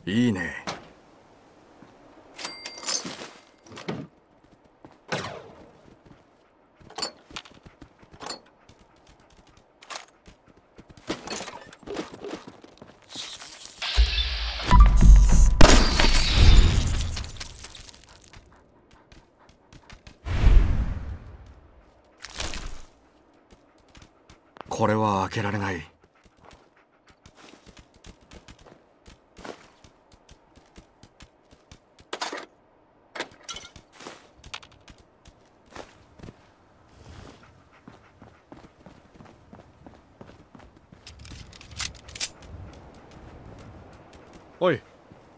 いいね。これは開けられない。おい。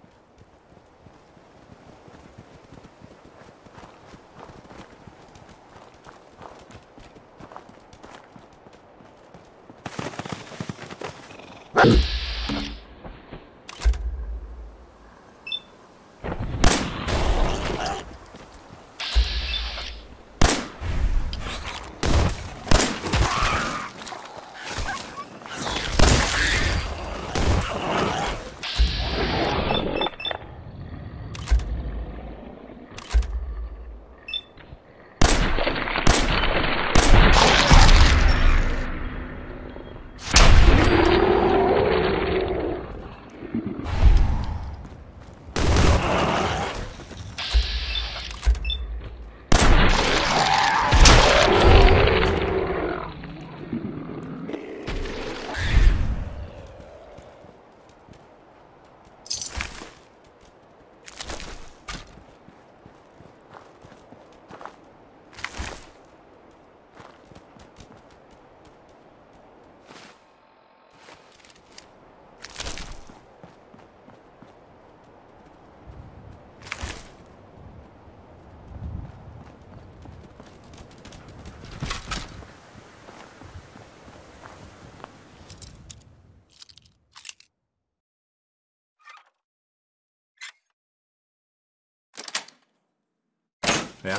やった。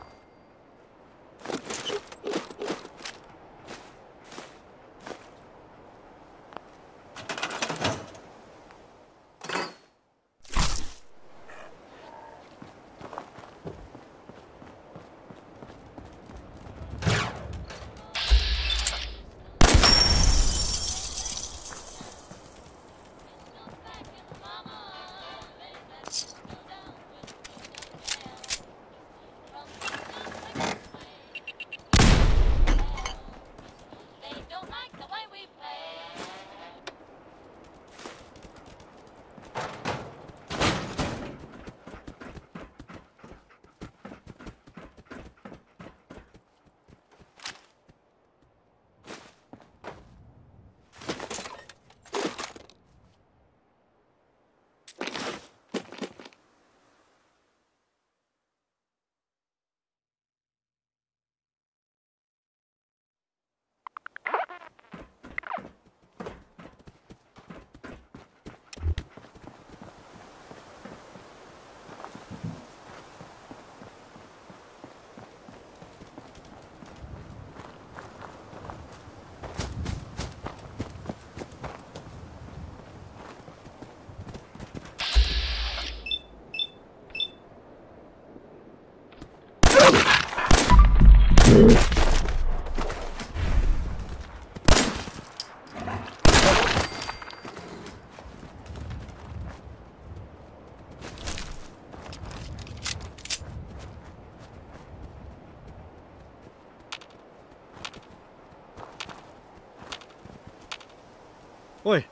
おい。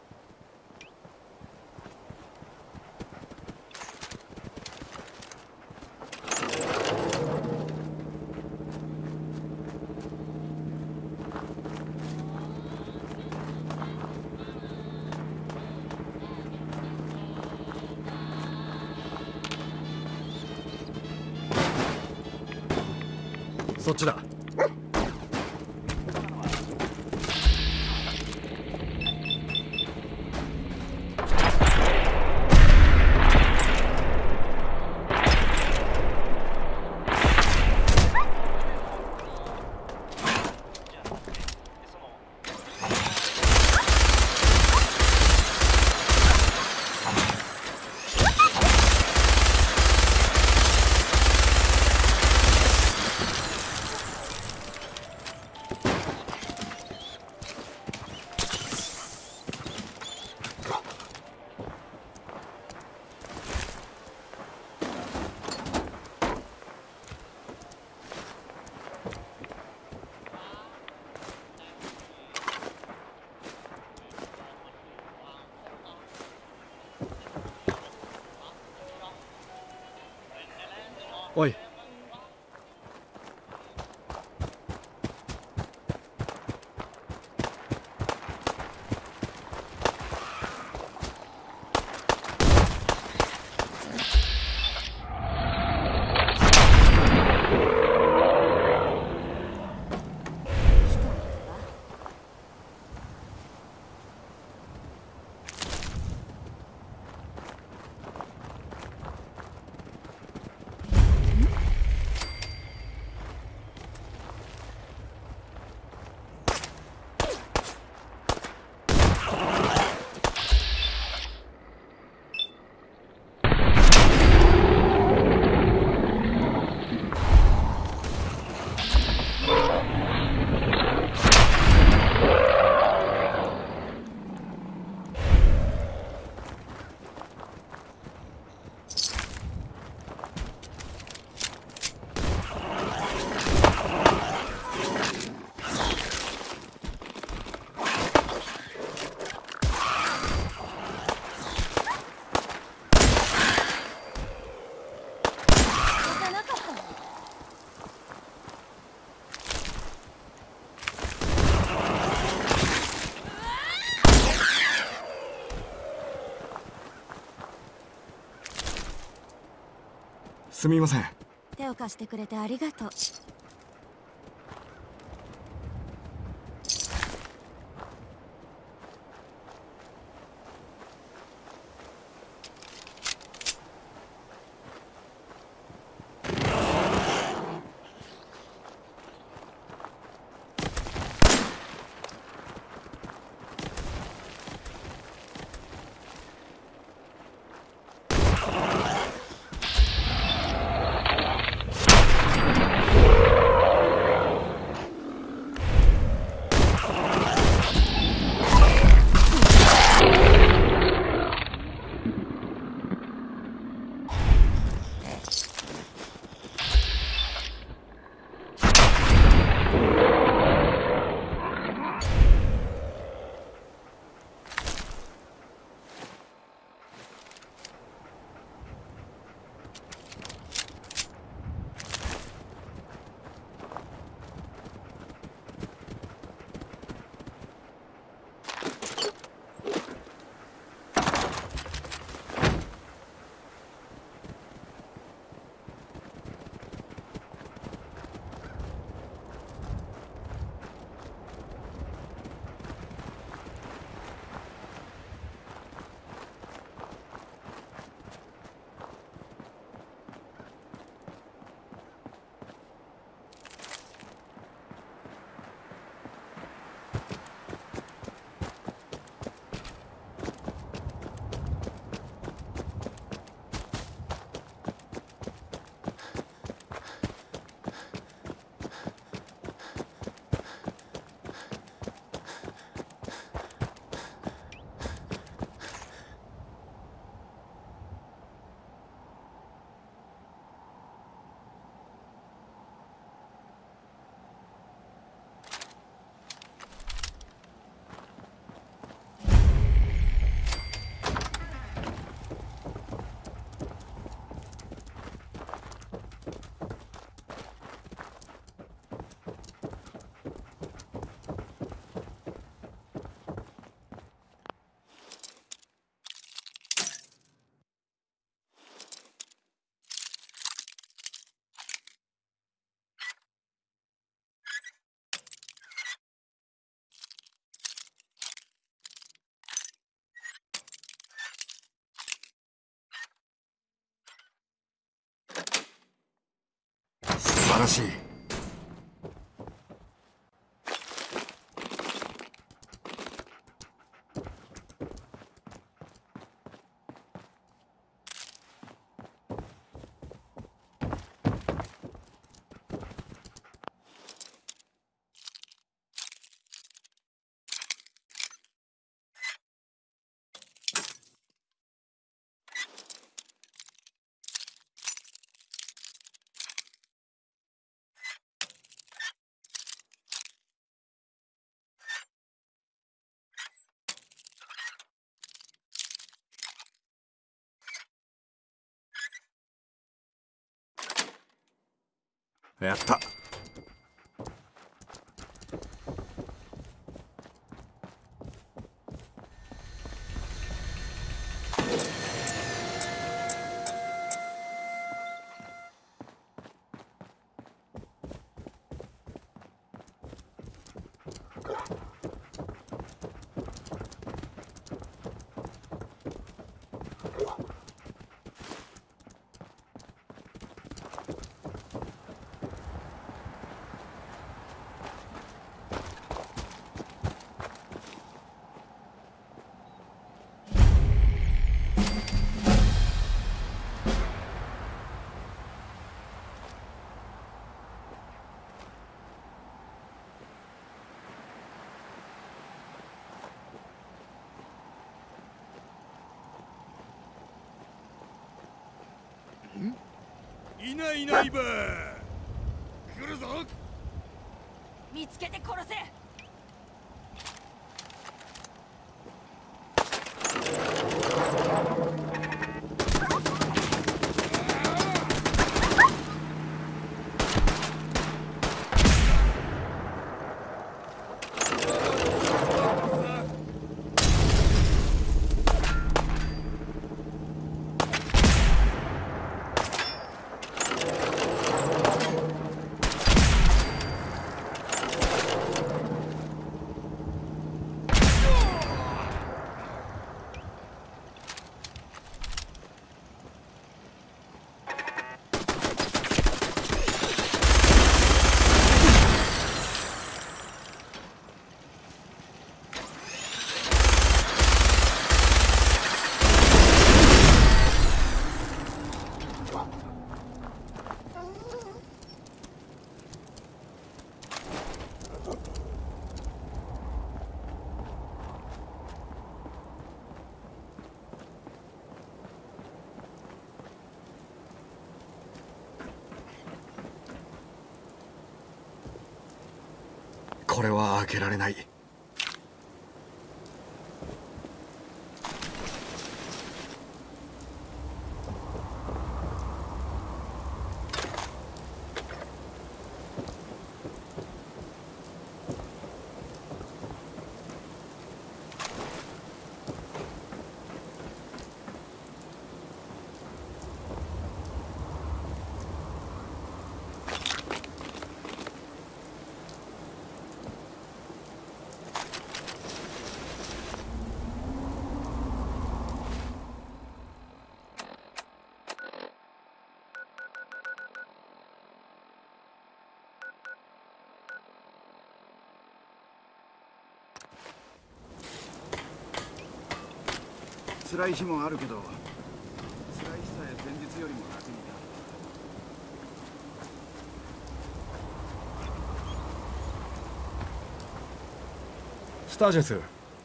そっちだ。 すみません。 手を貸してくれてありがとう。 素晴らしい。やった。 いないいないば来るぞ。 見つけて殺せ。 これは開けられない。 辛い日もあるけど、辛い日さえ前日よりも楽になる。 スタージェス。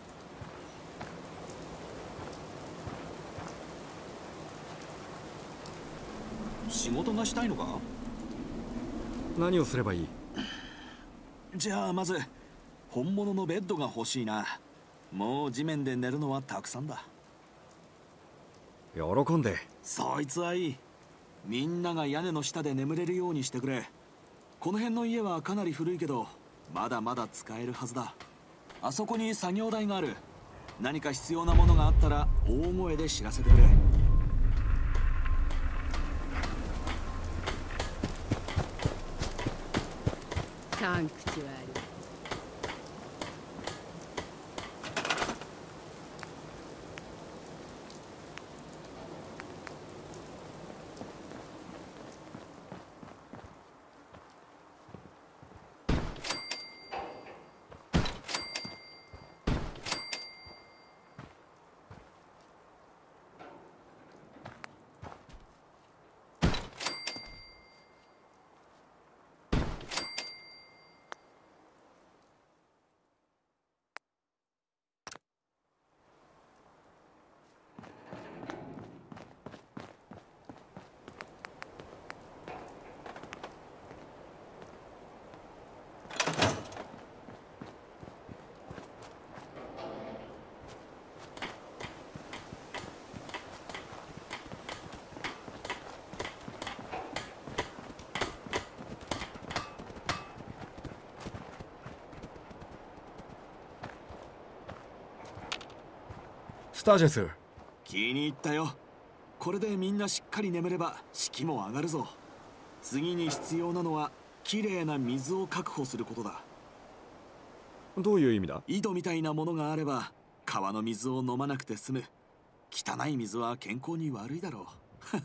仕事がしたいのか？ 何をすればいい？ じゃあまず本物のベッドが欲しいな。もう地面で寝るのはたくさんだ。 喜んで。 そいつはいい。みんなが屋根の下で眠れるようにしてくれ。この辺の家はかなり古いけどまだまだ使えるはずだ。あそこに作業台がある。何か必要なものがあったら大声で知らせてくれ。 サンクチュアリ。 スタージェス。 気に入ったよ。これでみんなしっかり眠れば士気も上がるぞ。次に必要なのはきれいな水を確保することだ。 どういう意味だ？ 井戸みたいなものがあれば川の水を飲まなくて済む。汚い水は健康に悪いだろう。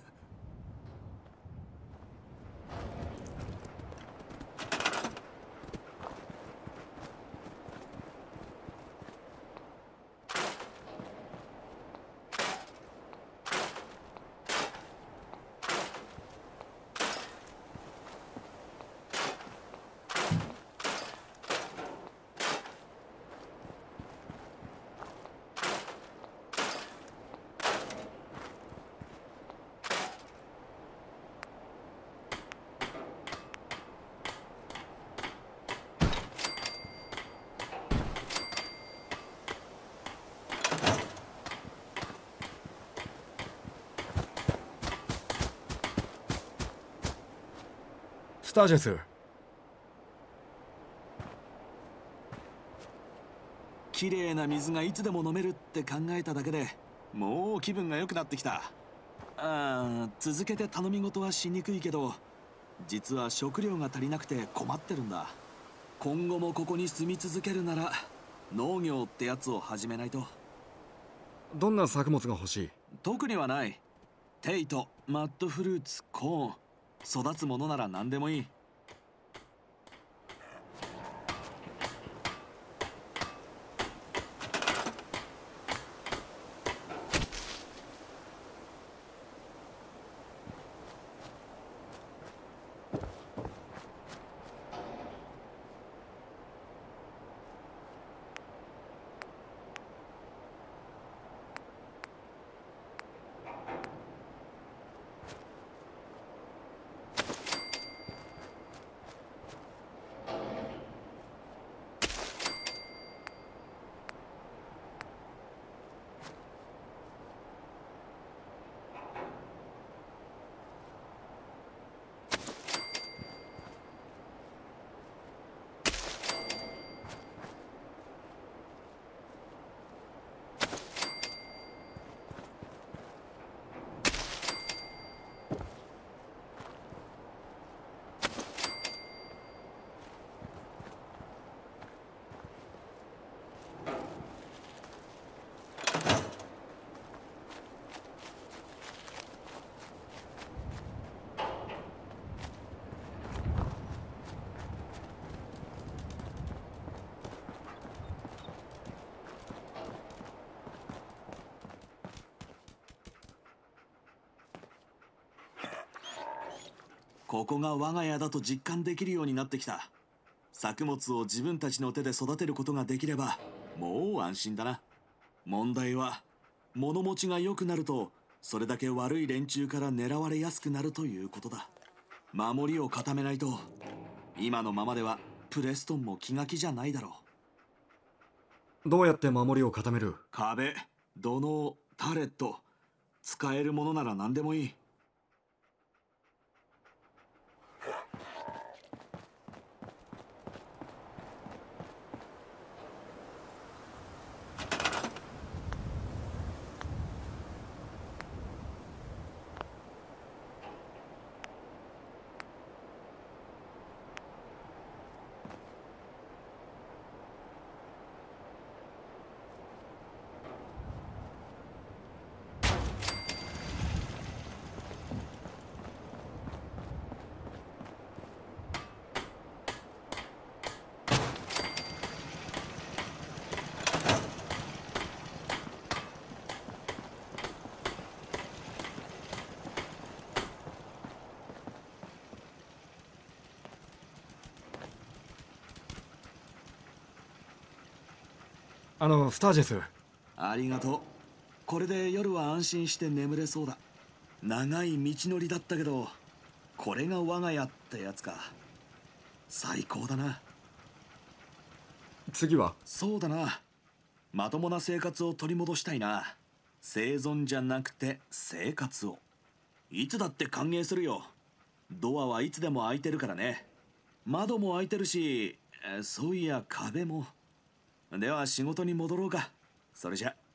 スタージェス。 きれいな水がいつでも飲めるって考えただけでもう気分が良くなってきた。続けて頼み事はしにくいけど実は食料が足りなくて困ってるんだ。今後もここに住み続けるなら農業ってやつを始めないと。 どんな作物が欲しい？ 特にはない。テイト、マッドフルーツ、コーン、育つものなら何でもいい。 ここが我が家だと実感できるようになってきた。作物を自分たちの手で育てることができればもう安心だな。問題は物持ちが良くなるとそれだけ悪い連中から狙われやすくなるということだ。守りを固めないと今のままではプレストンも気が気じゃないだろう。 どうやって守りを固める？ 壁、土のう、タレット、使えるものなら何でもいい。 スタージェス。 ありがとう。これで夜は安心して眠れそうだ。長い道のりだったけど、これが我が家ってやつか。最高だな。 次は？ そうだな。まともな生活を取り戻したいな。生存じゃなくて生活を。いつだって歓迎するよ。ドアはいつでも開いてるからね。窓も開いてるし、そういや壁も。では仕事に戻ろうか。それじゃ。